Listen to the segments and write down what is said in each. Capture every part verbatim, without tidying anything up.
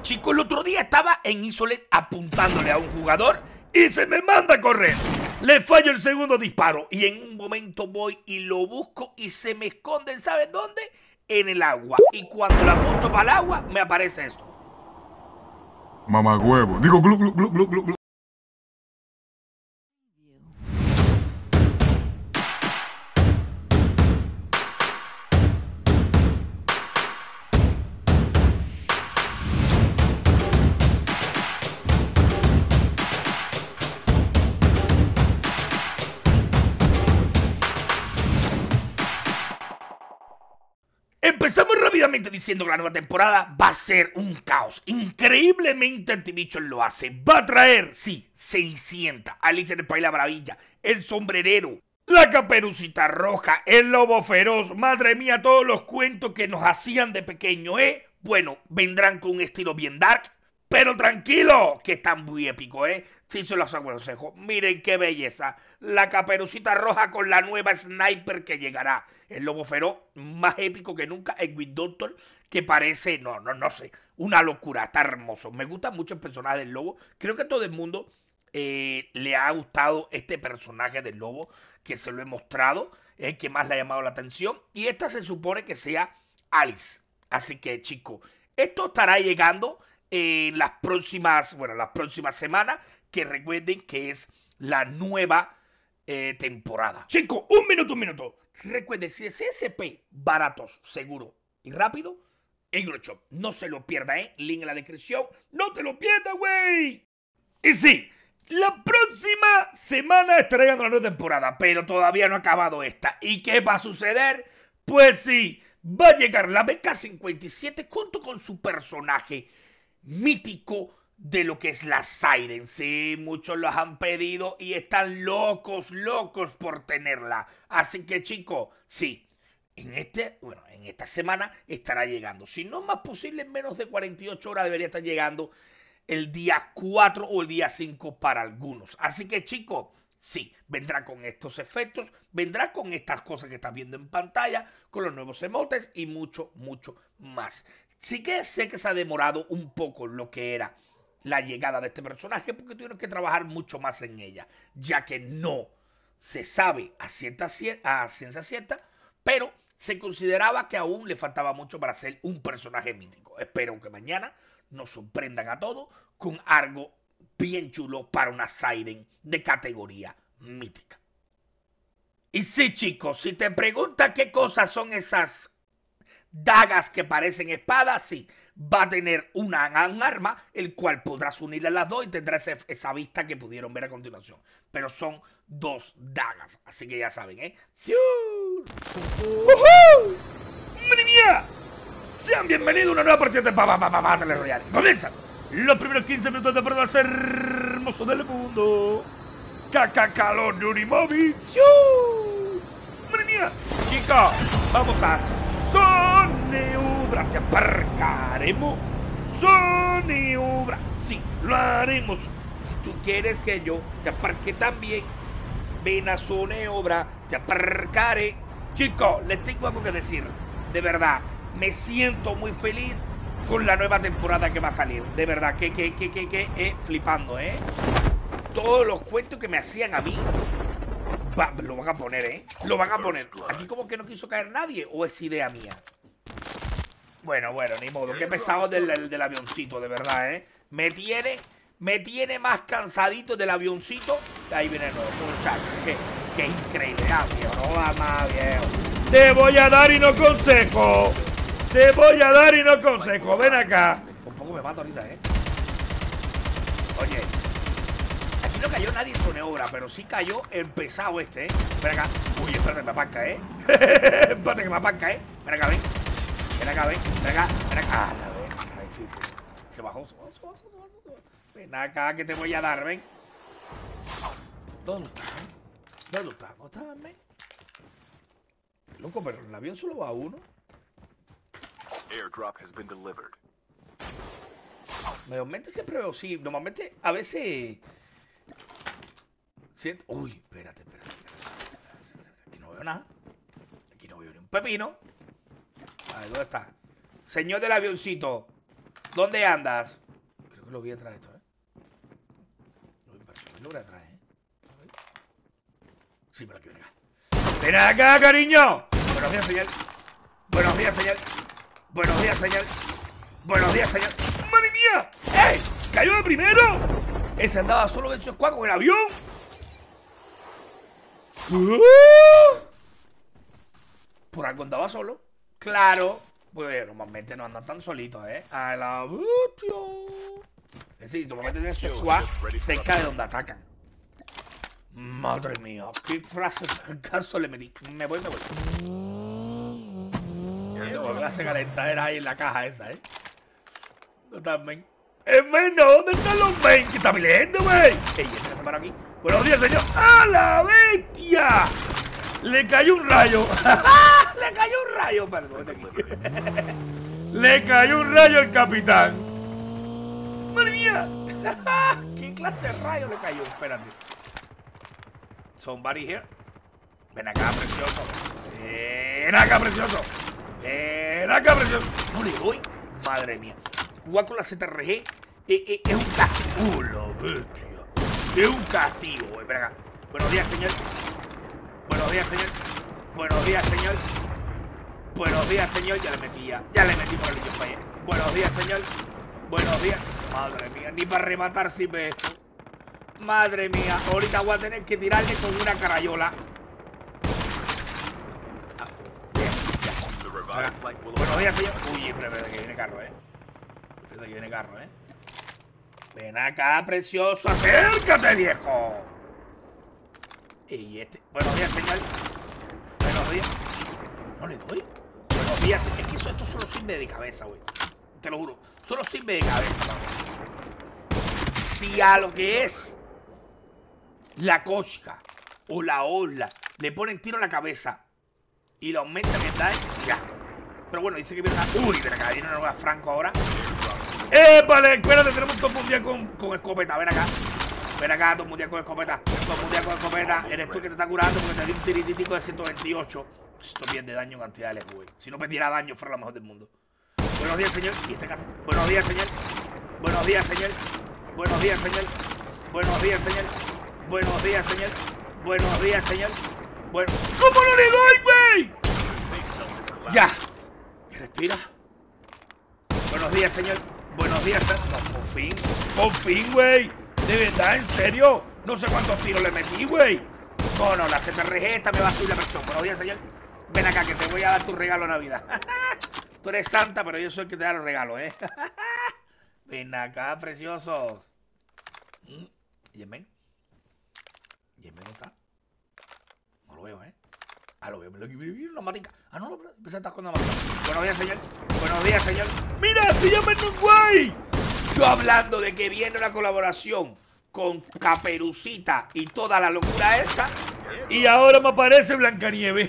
Chicos, el otro día estaba en Isolet apuntándole a un jugador y se me manda a correr. Le fallo el segundo disparo y en un momento voy y lo busco y se me esconden, ¿saben dónde? En el agua. Y cuando la apunto para el agua, me aparece esto. Mamagüevo. Digo, glu, glu, glu, glu, glu. Empezamos rápidamente diciendo que la nueva temporada va a ser un caos. Increíblemente Antibichos lo hace. Va a traer, sí, Cenicienta, Alicia en el País de la Maravilla, el sombrerero, la Caperucita Roja, el lobo feroz. Madre mía, todos los cuentos que nos hacían de pequeño, ¿eh? Bueno, vendrán con un estilo bien dark. Pero tranquilo, que están muy épicos, ¿eh? Sí, se los aconsejo. Miren qué belleza. La Caperucita Roja con la nueva sniper que llegará. El lobo feroz, más épico que nunca. El Wind Doctor, que parece, no, no, no sé, una locura. Está hermoso. Me gusta mucho el personaje del lobo. Creo que a todo el mundo eh, le ha gustado este personaje del lobo, que se lo he mostrado, es el que más le ha llamado la atención. Y esta se supone que sea Alice. Así que, chicos, esto estará llegando en las próximas, bueno, las próximas semanas, que recuerden que es la nueva eh, temporada. Chicos, un minuto, un minuto. Recuerden, si es S P baratos, seguro y rápido, en Euroshop. No se lo pierda, ¿eh? Link en la descripción. ¡No te lo pierdas, güey! Y sí, la próxima semana estaré llegando la nueva temporada, pero todavía no ha acabado esta. ¿Y qué va a suceder? Pues sí, va a llegar la B K cincuenta y siete junto con su personaje mítico de lo que es la Siren. Sí, muchos los han pedido y están locos, locos por tenerla. Así que, chicos, sí, en este, bueno, en esta semana estará llegando. Si no más posible, en menos de cuarenta y ocho horas debería estar llegando el día cuatro o el día cinco para algunos. Así que, chicos, sí, vendrá con estos efectos, vendrá con estas cosas que estás viendo en pantalla, con los nuevos emotes y mucho, mucho más. Sí que sé que se ha demorado un poco lo que era la llegada de este personaje, porque tuvieron que trabajar mucho más en ella, ya que no se sabe a, cierta, a ciencia cierta, pero se consideraba que aún le faltaba mucho para ser un personaje mítico. Espero que mañana nos sorprendan a todos con algo bien chulo para una Siren de categoría mítica. Y sí, chicos, si te preguntas qué cosas son esas dagas que parecen espadas, sí, va a tener una, un arma, el cual podrás unirle a las dos y tendrá ese, esa vista que pudieron ver a continuación. Pero son dos dagas, así que ya saben, ¿eh? ¡Siu! ¡Uh-huh! ¡Madre mía! Sean bienvenidos a una nueva partida de Battle Royale. Comienzan los primeros quince minutos de prueba más hermosos del mundo. Cacacalón de Unimobi. ¡Siu! ¡Madre mía! Chicos, vamos a Soneubra, te aparcaremos. Soneubra, sí, lo haremos. Si tú quieres que yo te aparque también, ven a Soneubra, te aparcaré. Chicos, les tengo algo que decir. De verdad, me siento muy feliz con la nueva temporada que va a salir. De verdad, que, que, que, que, que, eh, flipando, ¿eh? Todos los cuentos que me hacían a mí. Va, lo van a poner, ¿eh? Lo van a poner. Aquí como que no quiso caer nadie. ¿O es idea mía? Bueno, bueno, ni modo. Qué pesado del, del, del avioncito, de verdad, ¿eh? Me tiene... Me tiene más cansadito del avioncito. Ahí viene el nuevo, muchacho. Qué, qué increíble. Ah, viejo, no va más, viejo. Te voy a dar y no consejo. Te voy a dar y no consejo. Ven acá. Un poco me mato ahorita, ¿eh? Oye. Aquí no cayó nadie en Soneobra, pero sí cayó el pesado este, ¿eh? Ven acá. Uy, espérate, me apanca, ¿eh? Espérate que me apanca, ¿eh? Ven acá, ven. Ven acá, ven. Ven acá, ven acá. Ah, la vez, está difícil. Se bajó, se bajó, se bajó, se bajó, se bajó. Ven acá que te voy a dar, ven. ¿Dónde está? ¿Dónde está? ¿Dónde está, ven? Loco, pero en el avión solo va uno. Airdrop has been delivered. Normalmente siempre veo, sí, normalmente a veces... Siento... Uy, espérate, espérate, espérate. Aquí no veo nada. Aquí no veo ni un pepino. A ver, ¿dónde está? Señor del avioncito. ¿Dónde andas? Creo que lo vi atrás de esto, ¿eh? Lo vi atrás, ¿eh? Sí, pero aquí, venga. ¡Ven acá, cariño! Buenos días, señor. Buenos días, señor. Buenos días, señor. Buenos días, señor. ¡Madre mía! ¡Ey! ¡Cayó de primero! Ese andaba solo de su squad con el avión. ¿Uh? Por algo andaba solo. Claro. Pues normalmente no andan tan solitos, ¿eh? A la bestia. Es decir, normalmente tienen su squad cerca de donde atacan. Madre mía, qué frase de caso le metí. Me voy, me voy. Qué clase calentadera ahí en la caja esa, ¿eh? Totalmente. ¡Eh, men! ¿Dónde están los men? ¿Qué está peleando, güey? ¡Ey, este se para aquí! ¡Buenos días, señor! ¡A la bestia! ¡Le cayó un rayo! ¡Le cayó un rayo! Perdón, aquí. ¡Le cayó un rayo al capitán! ¡Madre mía! ¿Qué clase de rayo le cayó? Espérate. Somebody here. Ven acá, precioso. Ven acá, precioso. Ven acá, precioso. No le doy. Madre mía. Jugar con la Z R G eh, eh, es un castigo. ¡Uh, la bestia! Es un castigo, güey. Ven acá. Buenos días, señor. Buenos días, señor. Buenos días, señor. Buenos días, señor. Ya le metí ya. Ya le metí por el niño falla. Buenos días, señor. Buenos días. Madre mía. Ni para rematar sirve esto. Madre mía. Ahorita voy a tener que tirarle con una carayola. Ah, bien, ya. Buenos días, señor. Uy, espera, que viene carro, eh. Espera, que viene carro, eh. Ven acá, precioso. Acércate, viejo. Y este. Buenos días, señor. Buenos días. No le doy. Buenos días. Es que eso, esto solo sirve de cabeza, güey. Te lo juro. Solo sirve de cabeza, vamos. Si a lo que es la cosca o la ola le ponen tiro en la cabeza y la aumentan el daño, ya. Pero bueno, dice que viene una. Uy, ven acá, viene una nueva Franco ahora. ¡Eh, vale! Espérate, tenemos todo mundial con, con escopeta. Ven acá. Ven acá, todo mundial con escopeta. Todo mundial con escopeta. Eres tú que te está curando porque te di un tirititico de ciento veintiocho. Esto pierde daño en cantidades, güey. Si no perdiera daño, fuera la mejor del mundo. Buenos días, señor. ¿Y este caso? Buenos días, señor. Buenos días, señor. Buenos días, señor. Buenos días, señor. Buenos días, señor. Buenos días, señor. Bueno. ¿Cómo no le doy, güey? Ya. Respira. Buenos días, señor. Buenos días, señor. No, por fin. Por fin, güey. De verdad, en serio. No sé cuántos tiros le metí, güey. No, no, la Z R G esta me va a subir la presión. Buenos días, señor. Ven acá, que te voy a dar tu regalo de Navidad. Tú eres santa, pero yo soy el que te da los regalos, ¿eh? Ven acá, precioso. ¿Y Yemen? ¿Yemen no está? No lo veo, ¿eh? Ah, lo veo. Me lo vi una matica. Ah, no, no, empecé a estar con una matica. Buenos días, señor. Buenos días, señor. ¡Mira, se llama Uruguay! Yo hablando de que viene una colaboración con Caperucita y toda la locura esa. Y ahora me aparece Blancanieves.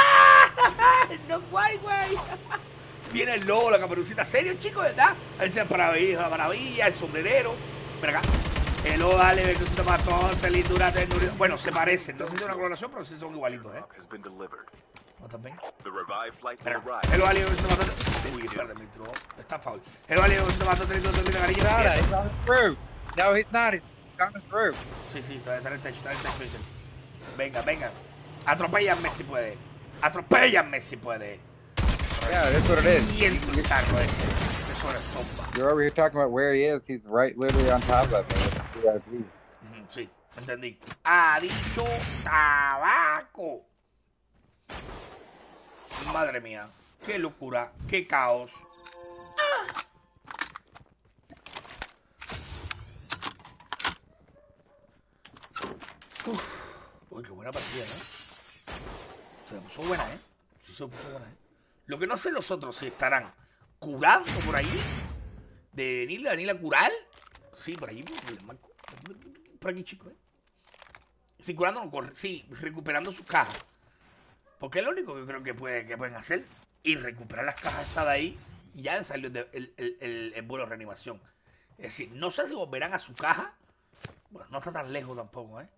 No, guay, güey. Viene el lobo, la Caperucita. ¿Serio, chicos? ¿Verdad? Ahí se maravilla, la maravilla, el sombrerero. Ven acá. El lobo, dale, Caperucita matón, lindura, ternura. Bueno, se parecen. No sé si es una colaboración, pero sí son igualitos, ¿eh? ¿No también? Espera. El lobo, dale, Caperucita matón. Uy, espérate, me entró. Está foul. El lobo, dale, Caperucita matón, lindura, ternura, cariño. Nada, he's on the roof. No, he's not. He's on the roof. Sí, sí, está en el techo, está en el techo. Venga, venga. Atropéllanme si puede. Atropéllanme si puede. Yeah, that's what it is. Y el carro este. Eso es bomba. You're over here talking about where he is. He's right, literally on top of me. Sí, entendí. Ha dicho tabaco. Madre mía. Qué locura. Qué caos. Uf. Uy, qué buena partida, ¿eh? Se puso buena, ¿eh? Sí, se puso buena, ¿eh? Lo que no sé los otros si estarán curando por ahí. De venirle a venir a curar. Sí, por ahí. Por aquí, chicos, ¿eh? Sí, curando, sí, recuperando sus cajas. Porque es lo único que creo que, puede, que pueden hacer. Y recuperar las cajas esas de ahí. Y ya salió el, el, el, el, el vuelo de reanimación. Es decir, no sé si volverán a su caja. Bueno, no está tan lejos tampoco, ¿eh?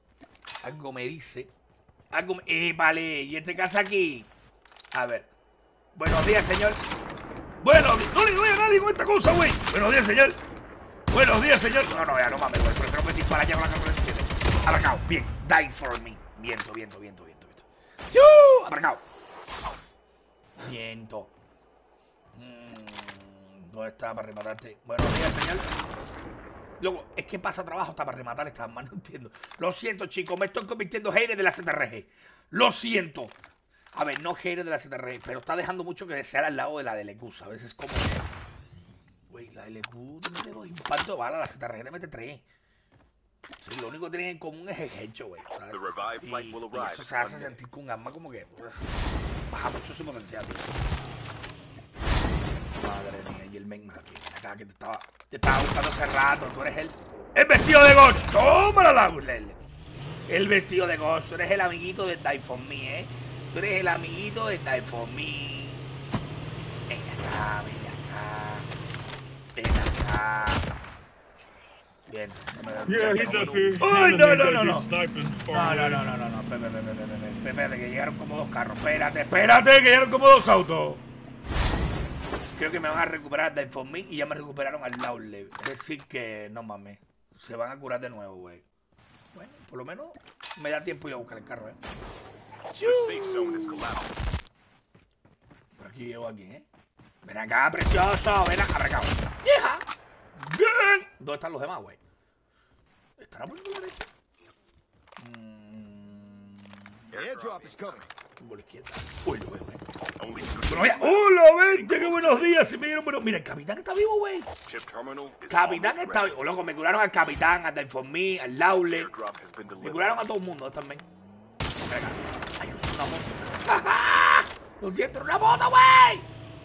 Algo me dice. Algo me... Eh, vale. Y este caso aquí. A ver. Buenos días, señor. Bueno, no le doy a nadie con esta cosa, güey. Buenos días, señor. Buenos días, señor. No, no, ya no mames, güey. Prefiero me disparar ya con la cámara de siete. Abracado, bien. Die for me. Viento, viento, viento, viento, viento. ¡Siu! Abracado. Viento. Mm, ¿Dónde está para rematarte? Buenos días, señor. Luego, es que pasa trabajo hasta para rematar estas armas, no entiendo. Lo siento, chicos, me estoy convirtiendo en hater de la Z R G. Lo siento. A ver, no hater de la Z R G, pero está dejando mucho que desear al lado de la de L Q, ¿sabes? Es como que... Güey, la L Q no me doy impacto de bala, la Z R G te mete tres. Sí, lo único que tienen en común es el hecho, güey, ¿sabes? Y, y eso se hace sentir con un arma como que... Uf, baja mucho su potencial, tío. Madre mía, y el men aquí, acá que te estaba... Te estaba buscando hace rato, tú eres el... ¡El vestido de Ghost! ¡Tómala la Lele! El vestido de Ghost, tú eres el amiguito de Die For Me, ¿eh? Tú eres el amiguito de Die For Me. Ven acá, ven acá. Ven acá. Bien. Yeah, he's up here. ¡Uy, no, no, no, no! No, No, no, no, no, no, no. Espérate, espérate, espérate, espérate, que llegaron como dos carros. Espérate, espérate, que llegaron como dos autos. Creo que me van a recuperar Die For Me y ya me recuperaron al Lowley. Es decir que, no mames, se van a curar de nuevo, güey. Bueno, por lo menos me da tiempo ir a buscar el carro, eh. Por aquí llego aquí, eh. Ven acá, precioso, ven acá, arrancado. ¡Hija! ¡Bien! ¿Dónde están los demás, güey? ¿Estará por la derecha? Mmm... Por la izquierda. Uy, lo veo, güey. Bueno, mira. ¡Hola, vente! ¡Qué buenos días! Si me dieron buenos... Mira, el capitán está vivo, güey. Capitán está vivo. Loco, me curaron al capitán, a Die For Me, al Lowley. Me curaron a todo el mundo también. Ven acá. Ay, yo soy una moto. Lo siento, una moto, güey.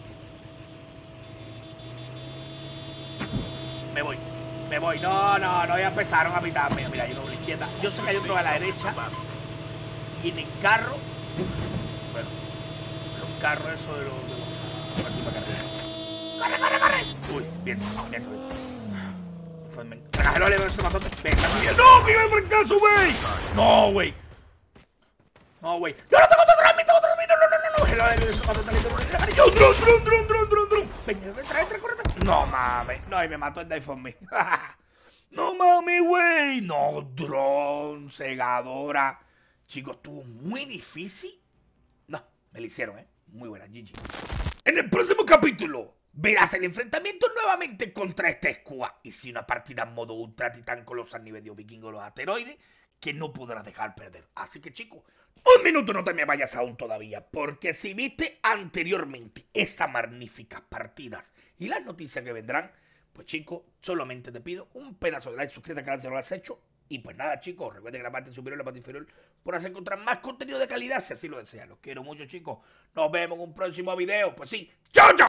Me voy. Me voy. No, no, no. Ya empezaron a pitarme. Mira, hay uno a la izquierda. Yo sé que hay otro a la derecha. Y en el carro... Bueno, los carros eso de los... De los... A ver si me cargan. ¡Corre, corre, corre! Uy, bien, bien, bien. Bien. Trájalo, le veo ese matote. Venga, bien. ¡No, que iba por el caso, güey! No, güey. No, güey. ¡Yo no tengo otro dron! ¡Tengo otro dron! ¡No, no, no, no! ¡Hello, le veo ese matote! ¡Yo, dron, dron, dron, dron, dron, dron! Venga, entra, entra, corre. No, mames. No, y me mató el Die For Me. No, mames, güey. No, dron, segadora. Chicos, estuvo muy difícil. No, me lo hicieron, ¿eh? Muy buena, G G. En el próximo capítulo verás el enfrentamiento nuevamente contra este squad. Y si una partida en modo ultra titán con los niveles vikingos los asteroides, que no podrás dejar perder. Así que, chicos, un minuto no te me vayas aún todavía. Porque si viste anteriormente esas magníficas partidas y las noticias que vendrán, pues, chicos, solamente te pido un pedazo de like, suscríbete al canal si no lo has hecho. Y pues nada, chicos, recuerden que la parte superior y la parte inferior podrás encontrar más contenido de calidad si así lo desean. Los quiero mucho, chicos. Nos vemos en un próximo video. Pues sí, ¡chao, chao!